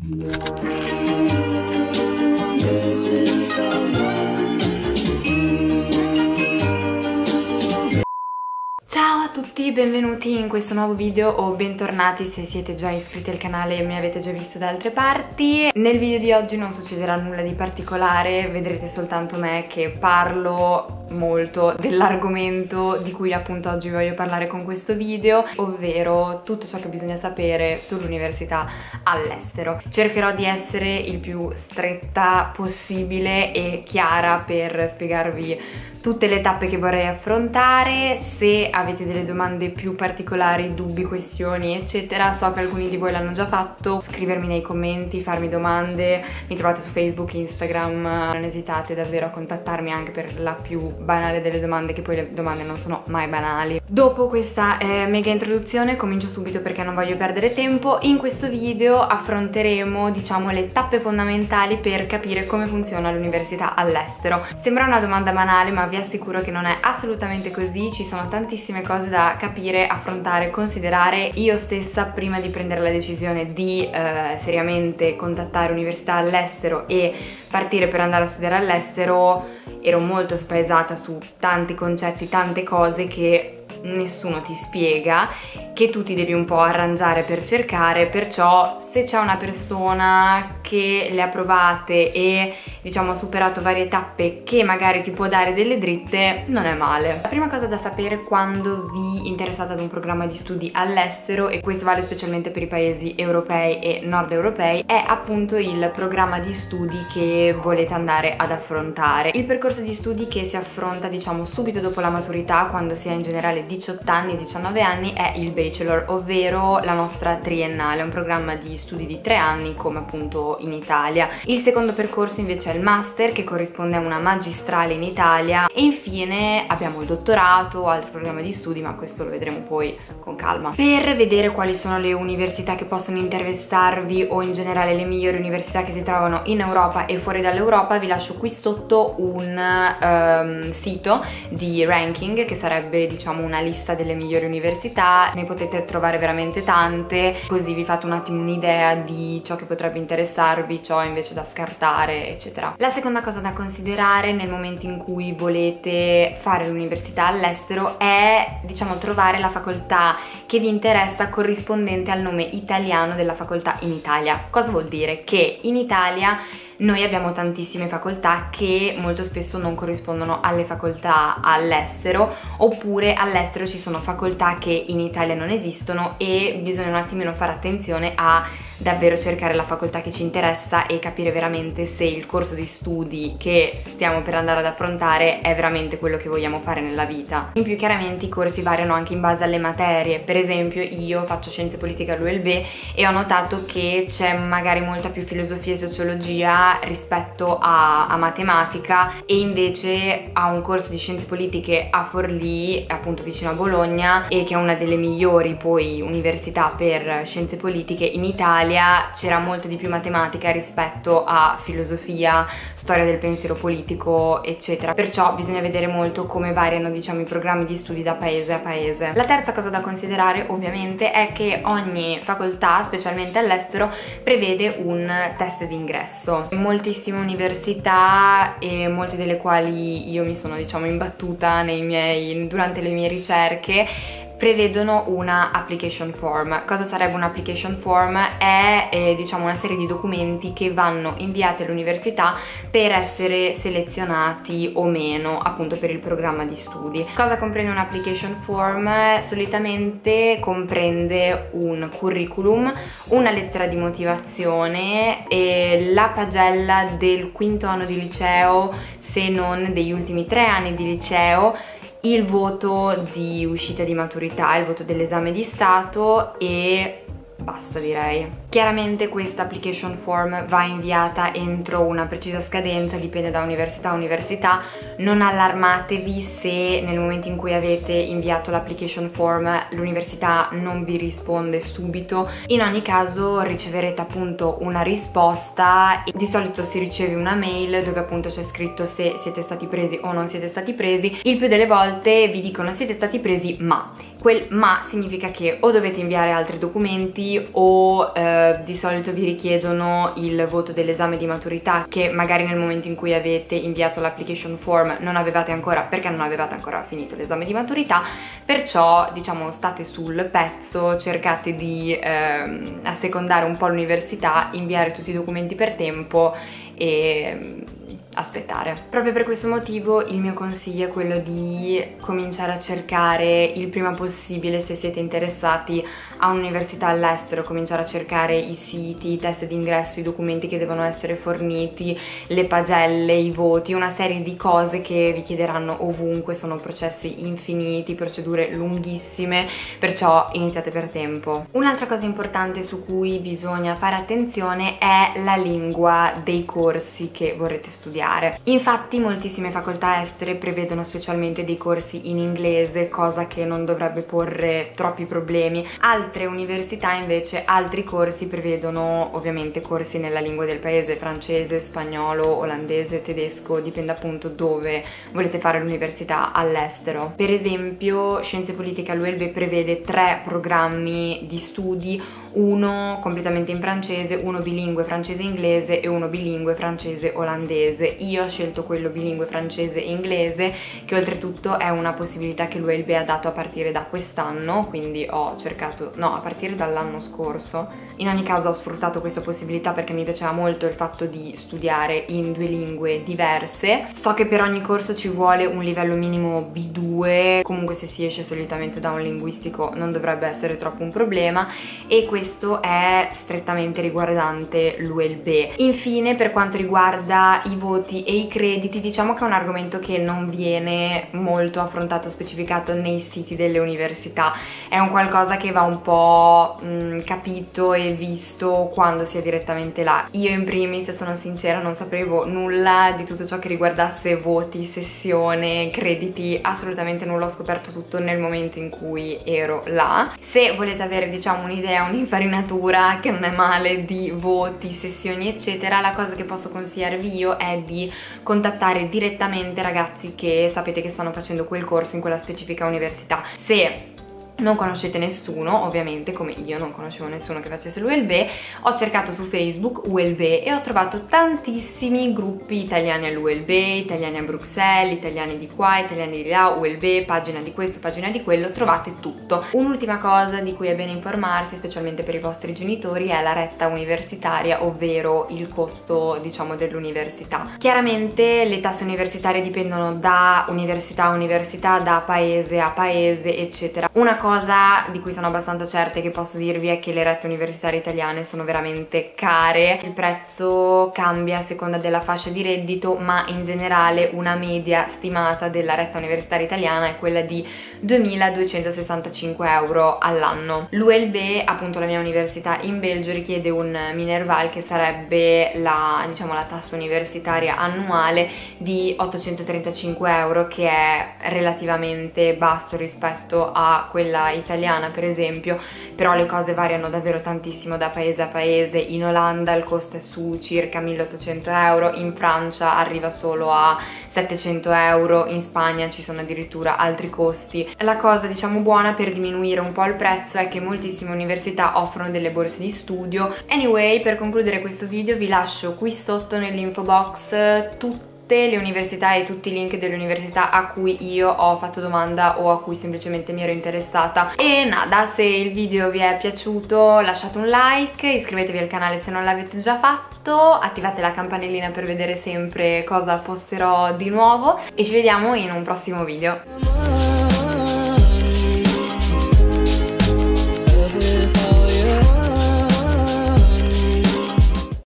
Ciao a tutti, benvenuti in questo nuovo video o bentornati se siete già iscritti al canale e mi avete già visto da altre parti. Nel video di oggi non succederà nulla di particolare, vedrete soltanto me che parlo molto dell'argomento di cui appunto oggi voglio parlare con questo video, ovvero tutto ciò che bisogna sapere sull'università all'estero. Cercherò di essere il più stretta possibile e chiara per spiegarvi tutte le tappe che vorrei affrontare. Se avete delle domande più particolari, dubbi, questioni eccetera, so che alcuni di voi l'hanno già fatto, scrivermi nei commenti, farmi domande, mi trovate su Facebook, Instagram, non esitate davvero a contattarmi anche per la più banale delle domande, che poi le domande non sono mai banali. Dopo questa mega introduzione comincio subito perché non voglio perdere tempo. In questo video affronteremo, diciamo, le tappe fondamentali per capire come funziona l'università all'estero. Sembra una domanda banale, ma vi assicuro che non è assolutamente così, ci sono tantissime cose da capire, affrontare, considerare. Io stessa, prima di prendere la decisione di seriamente contattare università all'estero e partire per andare a studiare all'estero, ero molto spaesata su tanti concetti, tante cose che nessuno ti spiega, che tu ti devi un po' arrangiare per cercare. Perciò se c'è una persona che le ha provate e diciamo ha superato varie tappe, che magari ti può dare delle dritte, non è male. La prima cosa da sapere quando vi interessate ad un programma di studi all'estero, e questo vale specialmente per i paesi europei e nord europei, è appunto il programma di studi che volete andare ad affrontare. Il percorso di studi che si affronta diciamo subito dopo la maturità, quando si è in generale 18 anni, 19 anni, è il bachelor, ovvero la nostra triennale, un programma di studi di 3 anni come appunto in Italia. Il secondo percorso invece è il master, che corrisponde a una magistrale in Italia, e infine abbiamo il dottorato, altri programmi di studi, ma questo lo vedremo poi con calma. Per vedere quali sono le università che possono interessarvi, o in generale le migliori università che si trovano in Europa e fuori dall'Europa, vi lascio qui sotto un sito di ranking, che sarebbe diciamo una lista delle migliori università. Ne potete trovare veramente tante, così vi fate un attimo un'idea di ciò che potrebbe interessarvi, ciò invece da scartare eccetera. La seconda cosa da considerare nel momento in cui volete fare l'università all'estero è diciamo trovare la facoltà che vi interessa corrispondente al nome italiano della facoltà in Italia. Cosa vuol dire? Che in Italia noi abbiamo tantissime facoltà che molto spesso non corrispondono alle facoltà all'estero, oppure all'estero ci sono facoltà che in Italia non esistono, e bisogna un attimino fare attenzione a davvero cercare la facoltà che ci interessa e capire veramente se il corso di studi che stiamo per andare ad affrontare è veramente quello che vogliamo fare nella vita. In più chiaramente i corsi variano anche in base alle materie. Per esempio io faccio scienze politiche all'ULB e ho notato che c'è magari molta più filosofia e sociologia rispetto a matematica, e invece a un corso di scienze politiche a Forlì, appunto vicino a Bologna, e che è una delle migliori poi università per scienze politiche in Italia, c'era molto di più matematica rispetto a filosofia, storia del pensiero politico eccetera. Perciò bisogna vedere molto come variano diciamo i programmi di studi da paese a paese. La terza cosa da considerare ovviamente è che ogni facoltà, specialmente all'estero, prevede un test d'ingresso. Moltissime università, e molte delle quali io mi sono diciamo imbattuta durante le mie ricerche, prevedono una application form. Cosa sarebbe un application form? È diciamo una serie di documenti che vanno inviati all'università per essere selezionati o meno appunto per il programma di studi. Cosa comprende un application form? Solitamente comprende un curriculum, una lettera di motivazione e la pagella del quinto anno di liceo, se non degli ultimi 3 anni di liceo, il voto di uscita di maturità, il voto dell'esame di Stato, e basta direi. Chiaramente questa application form va inviata entro una precisa scadenza, dipende da università a università. Non allarmatevi se nel momento in cui avete inviato l'application form l'università non vi risponde subito. In ogni caso riceverete appunto una risposta, di solito si riceve una mail dove appunto c'è scritto se siete stati presi o non siete stati presi. Il più delle volte vi dicono siete stati presi ma, Quel ma significa che o dovete inviare altri documenti o di solito vi richiedono il voto dell'esame di maturità, che magari nel momento in cui avete inviato l'application form non avevate ancora, perché non avevate ancora finito l'esame di maturità. Perciò diciamo state sul pezzo, cercate di assecondare un po' l'università, inviare tutti i documenti per tempo e aspettare. Proprio per questo motivo il mio consiglio è quello di cominciare a cercare il prima possibile, se siete interessati a un'università all'estero, cominciare a cercare i siti, i test di ingresso, i documenti che devono essere forniti, le pagelle, i voti, una serie di cose che vi chiederanno ovunque. Sono processi infiniti, procedure lunghissime, perciò iniziate per tempo. Un'altra cosa importante su cui bisogna fare attenzione è la lingua dei corsi che vorrete studiare. Infatti moltissime facoltà estere prevedono specialmente dei corsi in inglese, cosa che non dovrebbe porre troppi problemi. Altre università invece, altri corsi prevedono ovviamente corsi nella lingua del paese, francese, spagnolo, olandese, tedesco, dipende appunto dove volete fare l'università all'estero. Per esempio Scienze Politiche all'ULB prevede 3 programmi di studi, uno completamente in francese, uno bilingue francese-inglese e uno bilingue francese-olandese. Io ho scelto quello bilingue francese e inglese, che oltretutto è una possibilità che l'ULB ha dato a partire da quest'anno, quindi ho cercato, no, a partire dall'anno scorso. In ogni caso ho sfruttato questa possibilità perché mi piaceva molto il fatto di studiare in 2 lingue diverse. So che per ogni corso ci vuole un livello minimo B2, comunque se si esce solitamente da un linguistico non dovrebbe essere troppo un problema, e questo è strettamente riguardante l'ULB. Infine, per quanto riguarda i voti e i crediti, diciamo che è un argomento che non viene molto affrontato, specificato nei siti delle università. È un qualcosa che va un po' capito e visto quando si è direttamente là. Io in primis, sono sincera, non sapevo nulla di tutto ciò che riguardasse voti, sessione, crediti, assolutamente nulla. Ho scoperto tutto nel momento in cui ero là. Se volete avere diciamo un'idea, un'infarinatura, che non è male, di voti, sessioni eccetera, la cosa che posso consigliarvi io è di contattare direttamente ragazzi che sapete che stanno facendo quel corso in quella specifica università. Se non conoscete nessuno, ovviamente, come io non conoscevo nessuno che facesse l'ULB, ho cercato su Facebook ULB e ho trovato tantissimi gruppi italiani all'ULB, italiani a Bruxelles, italiani di qua, italiani di là, ULB, pagina di questo, pagina di quello, trovate tutto. Un'ultima cosa di cui è bene informarsi, specialmente per i vostri genitori, è la retta universitaria, ovvero il costo, diciamo, dell'università. Chiaramente le tasse universitarie dipendono da università a università, da paese a paese, eccetera. Una cosa di cui sono abbastanza certa e che posso dirvi è che le rette universitarie italiane sono veramente care. Il prezzo cambia a seconda della fascia di reddito, ma in generale una media stimata della retta universitaria italiana è quella di 2.265 euro all'anno. L'ULB, appunto la mia università in Belgio, richiede un Minerval, che sarebbe la, diciamo, la tassa universitaria annuale di 835 euro, che è relativamente basso rispetto a quella italiana per esempio, però le cose variano davvero tantissimo da paese a paese. In Olanda il costo è su circa 1.800 euro, in Francia arriva solo a 700 euro, in Spagna ci sono addirittura altri costi. La cosa diciamo buona per diminuire un po' il prezzo è che moltissime università offrono delle borse di studio. Anyway, per concludere questo video vi lascio qui sotto nell'info box tutte le università e tutti i link delle università a cui io ho fatto domanda o a cui semplicemente mi ero interessata. E nada, se il video vi è piaciuto lasciate un like, iscrivetevi al canale se non l'avete già fatto, attivate la campanellina per vedere sempre cosa posterò di nuovo e ci vediamo in un prossimo video.